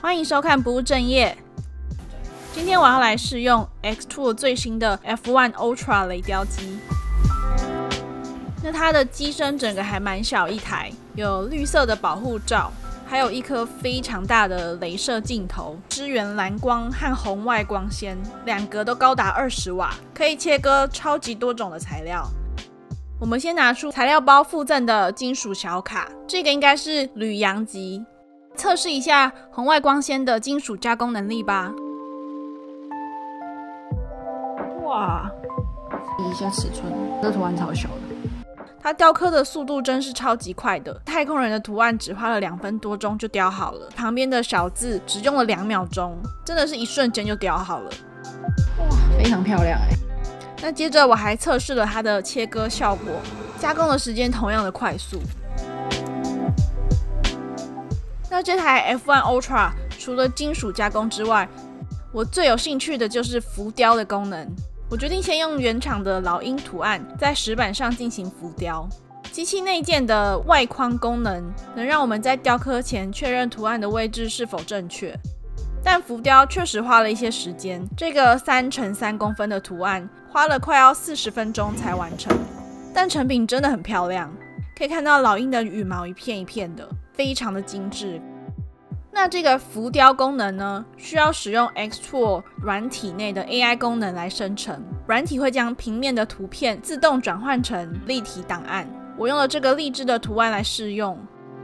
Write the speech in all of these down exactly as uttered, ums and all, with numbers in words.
欢迎收看不务正业。今天我要来试用 Xtool 最新的 F 一 Ultra 雷雕机。那它的机身整个还蛮小一台，有绿色的保护罩，还有一颗非常大的雷射镜头，支援蓝光和红外光纤，两个都高达二十瓦，可以切割超级多种的材料。我们先拿出材料包附赠的金属小卡，这个应该是铝阳极，测试一下红外光纤的金属加工能力吧。哇，比一下尺寸，这图案超小的。它雕刻的速度真是超级快的，太空人的图案只花了两分多钟就雕好了，旁边的小字只用了两秒钟，真的是一瞬间就雕好了。哇，非常漂亮哎！那接着我还测试了它的切割效果，加工的时间同样的快速。那这台 F 一 Ultra 除了金属加工之外，我最有兴趣的就是浮雕的功能。我决定先用原厂的老鹰图案在石板上进行浮雕。机器内建的外框功能能让我们在雕刻前确认图案的位置是否正确。但浮雕确实花了一些时间，这个三乘三公分的图案花了快要四十分钟才完成，但成品真的很漂亮，可以看到老鹰的羽毛一片一片的，非常的精致。那这个浮雕功能呢，需要使用 Xtool 软体内的 A I 功能来生成，软体会将平面的图片自动转换成立体档案。我用了这个励志的图案来试用，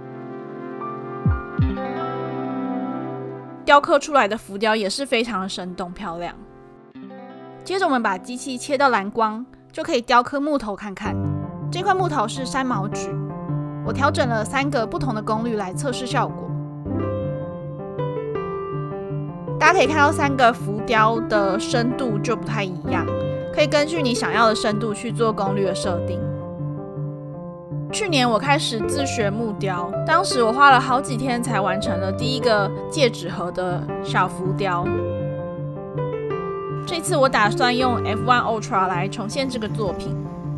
雕刻出来的浮雕也是非常的生动漂亮。接着我们把机器切到蓝光，就可以雕刻木头看看。这块木头是山毛榉，我调整了三个不同的功率来测试效果。大家可以看到三个浮雕的深度就不太一样，可以根据你想要的深度去做功率的设定。去年我开始自学木雕，当时我花了好几天才完成了第一个戒指盒的小浮雕。这次我打算用 F 一 Ultra 来重现这个作品。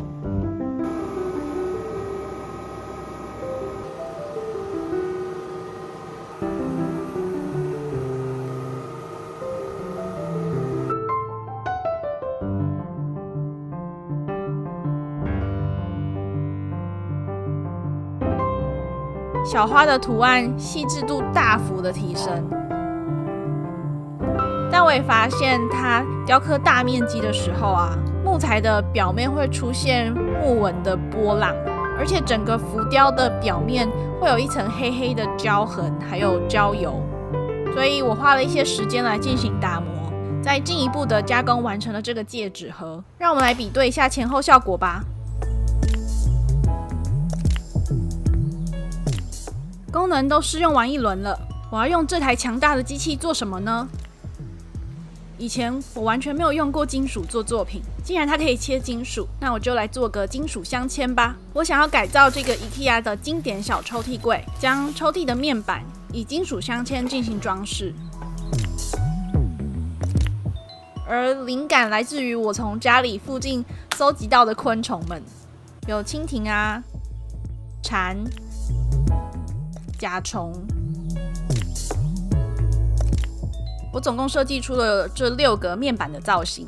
小花的图案细致度大幅的提升，但我也发现它雕刻大面积的时候啊，木材的表面会出现木纹的波浪，而且整个浮雕的表面会有一层黑黑的胶痕，还有焦油，所以我花了一些时间来进行打磨，再进一步的加工完成了这个戒指盒。让我们来比对一下前后效果吧。功能都试用完一轮了，我要用这台强大的机器做什么呢？以前我完全没有用过金属做作品，既然它可以切金属，那我就来做个金属镶嵌吧。我想要改造这个 IKEA 的经典小抽屉柜，将抽屉的面板以金属镶嵌进行装饰。而灵感来自于我从家里附近搜集到的昆虫们，有蜻蜓啊、蝉、甲虫。我总共设计出了这六个面板的造型。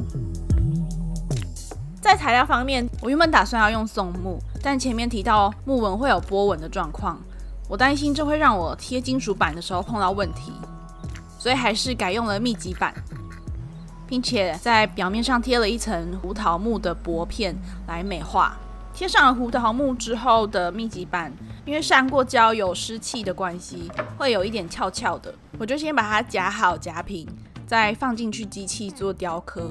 在材料方面，我原本打算要用松木，但前面提到木纹会有波纹的状况，我担心这会让我贴金属板的时候碰到问题，所以还是改用了密集板，并且在表面上贴了一层胡桃木的薄片来美化。贴上了胡桃木之后的密集板，因为上过胶有湿气的关系，会有一点翘翘的，我就先把它夹好夹平，再放进去机器做雕刻。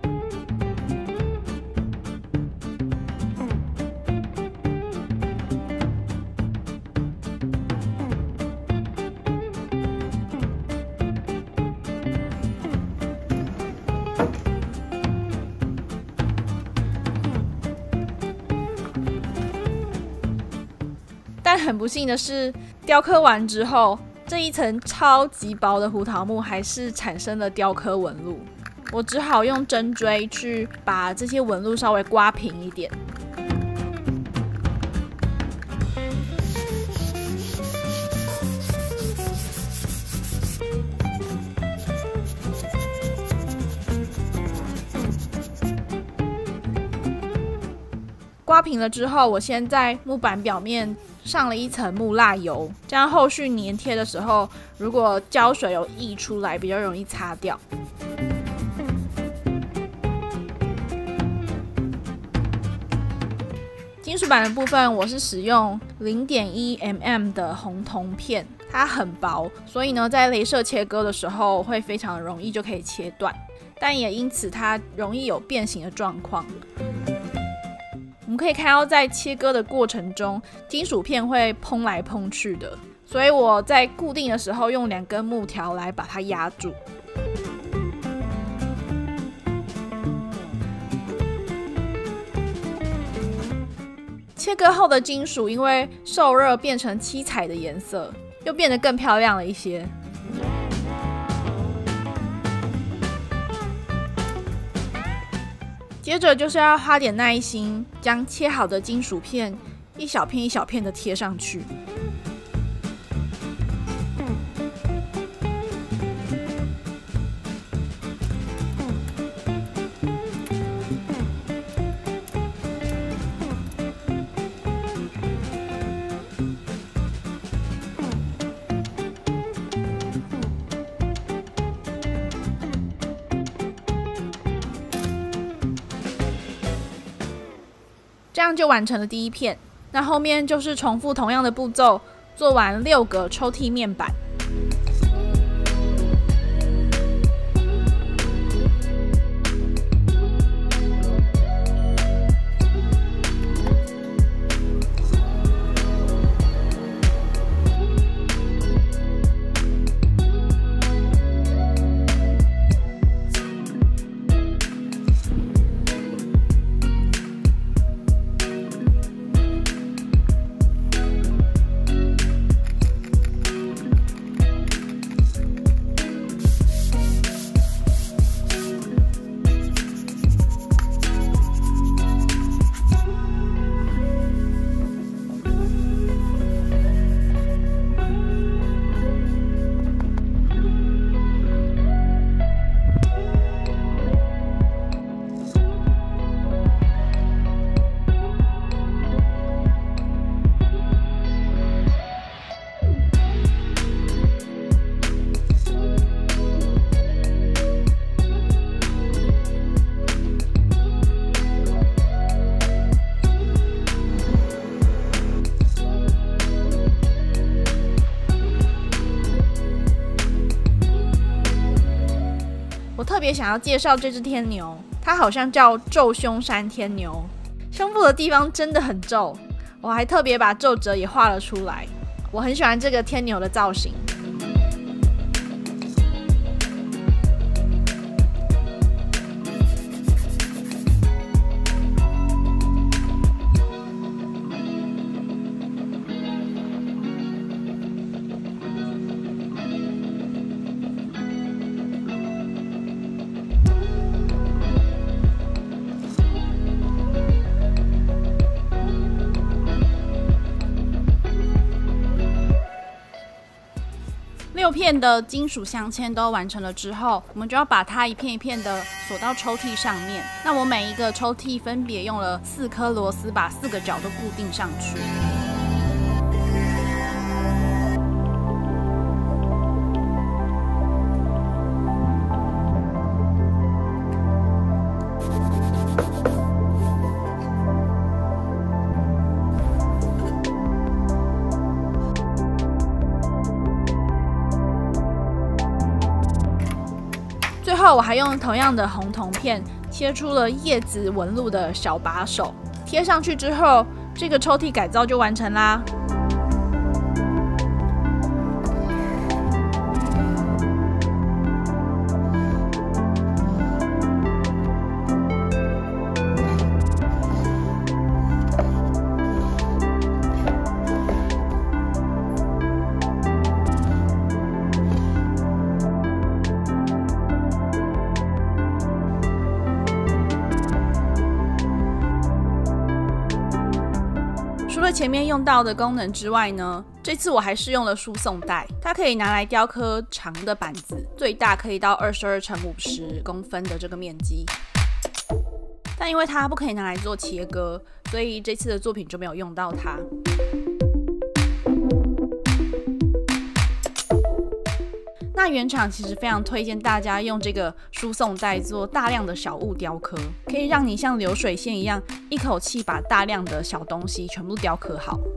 但很不幸的是，雕刻完之后，这一层超级薄的胡桃木还是产生了雕刻纹路。我只好用针锥去把这些纹路稍微刮平一点。 刮平了之后，我先在木板表面上了一层木蜡油，这样后续粘贴的时候，如果胶水有溢出来，比较容易擦掉。金属板的部分，我是使用 零点一 毫米 的红铜片，它很薄，所以呢，在雷射切割的时候会非常容易就可以切断，但也因此它容易有变形的状况。我们可以看到，在切割的过程中，金属片会蓬来蓬去的，所以我在固定的时候用两根木条来把它压住。切割后的金属因为受热变成七彩的颜色，又变得更漂亮了一些。接着就是要花点耐心，将切好的金属片一小片一小片的贴上去。这样就完成了第一片，那后面就是重复同样的步骤，做完六个抽屉面板。我特别想要介绍这只天牛，它好像叫皱胸山天牛，胸部的地方真的很皱，我还特别把皱褶也画了出来。我很喜欢这个天牛的造型。六片的金属镶嵌都完成了之后，我们就要把它一片一片的锁到抽屉上面。那我每一个抽屉分别用了四颗螺丝，把四个角都固定上去。最后，我还用同样的红铜片切出了叶子纹路的小把手，贴上去之后，这个抽屉改造就完成啦。除了前面用到的功能之外呢，这次我还是用了输送带，它可以拿来雕刻长的板子，最大可以到二十二乘五十公分的这个面积。 但因为它不可以拿来做切割，所以这次的作品就没有用到它。那原厂其实非常推荐大家用这个输送带做大量的小物雕刻，可以让你像流水线一样，一口气把大量的小东西全部雕刻好。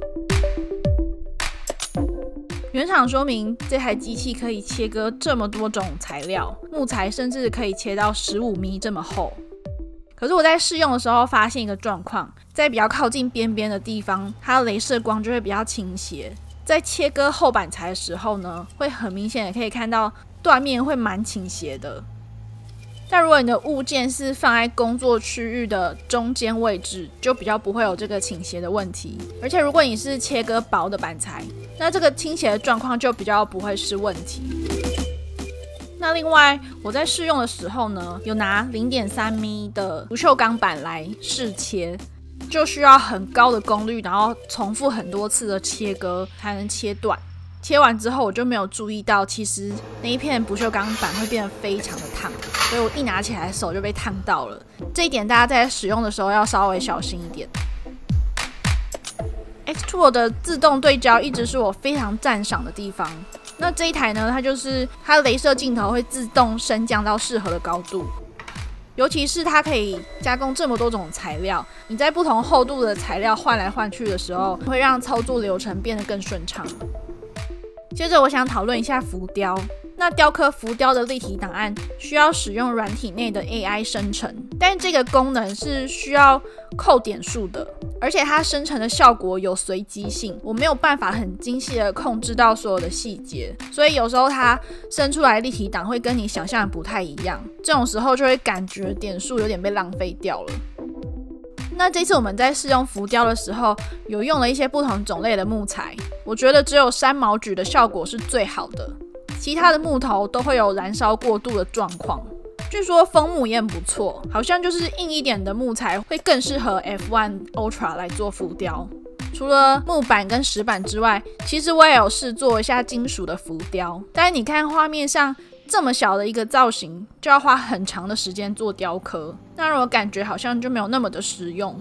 原厂说明这台机器可以切割这么多种材料，木材甚至可以切到十五米这么厚。可是我在试用的时候发现一个状况，在比较靠近边边的地方，它的雷射光就会比较倾斜。在切割厚板材的时候呢，会很明显的可以看到断面会蛮倾斜的。但如果你的物件是放在工作区域的中间位置，就比较不会有这个倾斜的问题。而且如果你是切割薄的板材，那这个倾斜的状况就比较不会是问题。那另外我在试用的时候呢，有拿 零点三米的不锈钢板来试切，就需要很高的功率，然后重复很多次的切割才能切断。切完之后我就没有注意到，其实那一片不锈钢板会变得非常的烫，所以我一拿起来手就被烫到了。这一点大家在使用的时候要稍微小心一点。X Tool 的自动对焦一直是我非常赞赏的地方。那这一台呢，它就是它的雷射镜头会自动升降到适合的高度。尤其是它可以加工这么多种材料，你在不同厚度的材料换来换去的时候，会让操作流程变得更顺畅。接着我想讨论一下浮雕。那雕刻浮雕的立体档案需要使用软体内的 A I 生成，但这个功能是需要扣点数的，而且它生成的效果有随机性，我没有办法很精细的控制到所有的细节，所以有时候它生出来的立体档会跟你想象的不太一样，这种时候就会感觉点数有点被浪费掉了。那这次我们在试用浮雕的时候，有用了一些不同种类的木材，我觉得只有山毛榉的效果是最好的，其他的木头都会有燃烧过度的状况。据说枫木也很不错，好像就是硬一点的木材会更适合 F 一 Ultra 来做浮雕。除了木板跟石板之外，其实我也有试做一下金属的浮雕，但是你看画面上这么小的一个造型，就要花很长的时间做雕刻，那让我感觉好像就没有那么的实用。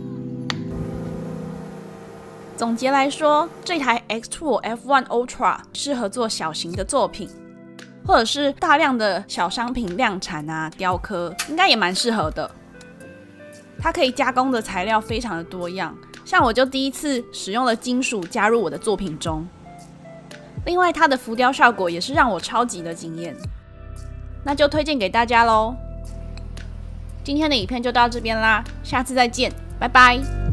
总结来说，这台 X Tool F 一 Ultra 适合做小型的作品，或者是大量的小商品量产啊、雕刻，应该也蛮适合的。它可以加工的材料非常的多样，像我就第一次使用了金属加入我的作品中。另外，它的浮雕效果也是让我超级的惊艳，那就推荐给大家咯。今天的影片就到这边啦，下次再见，拜拜。